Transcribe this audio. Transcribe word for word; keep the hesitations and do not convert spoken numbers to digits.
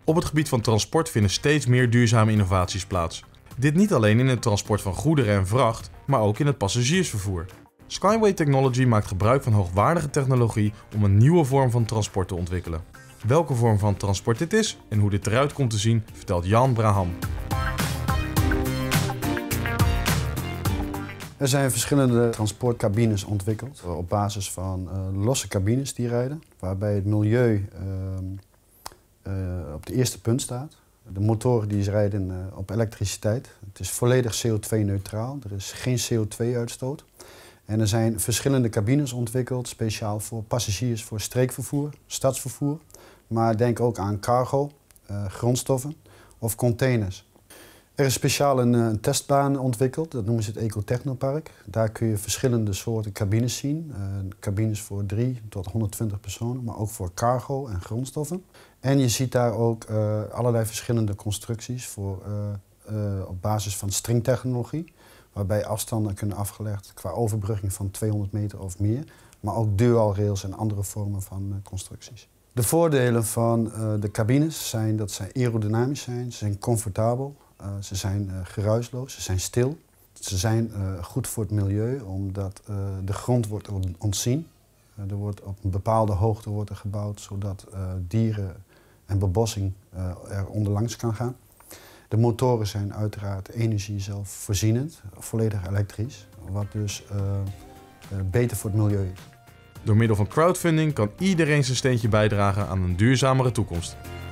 Op het gebied van transport vinden steeds meer duurzame innovaties plaats. Dit niet alleen in het transport van goederen en vracht, maar ook in het passagiersvervoer. Skyway Technology maakt gebruik van hoogwaardige technologie om een nieuwe vorm van transport te ontwikkelen. Welke vorm van transport dit is en hoe dit eruit komt te zien, vertelt Jan Braham. Er zijn verschillende transportcabines ontwikkeld op basis van uh, losse cabines die rijden, waarbij het milieu uh, uh, op het eerste punt staat. De motoren die rijden uh, op elektriciteit. Het is volledig C O twee neutraal, er is geen C O twee uitstoot. En er zijn verschillende cabines ontwikkeld, speciaal voor passagiers, voor streekvervoer, stadsvervoer. Maar denk ook aan cargo, uh, grondstoffen of containers. Er is speciaal een, een testbaan ontwikkeld, dat noemen ze het Ecotechnopark. Daar kun je verschillende soorten cabines zien. Uh, cabines voor drie tot honderdtwintig personen, maar ook voor cargo en grondstoffen. En je ziet daar ook uh, allerlei verschillende constructies voor, uh, uh, op basis van stringtechnologie. Waarbij afstanden kunnen afgelegd qua overbrugging van tweehonderd meter of meer. Maar ook dual rails en andere vormen van uh, constructies. De voordelen van uh, de cabines zijn dat ze aerodynamisch zijn, ze zijn comfortabel. Uh, ze zijn uh, geruisloos, ze zijn stil. Ze zijn uh, goed voor het milieu omdat uh, de grond wordt ontzien. Uh, er wordt op een bepaalde hoogte wordt er gebouwd zodat uh, dieren en bebossing uh, er onderlangs kan gaan. De motoren zijn uiteraard energie zelfvoorzienend, volledig elektrisch, wat dus uh, uh, beter voor het milieu is. Door middel van crowdfunding kan iedereen zijn steentje bijdragen aan een duurzamere toekomst.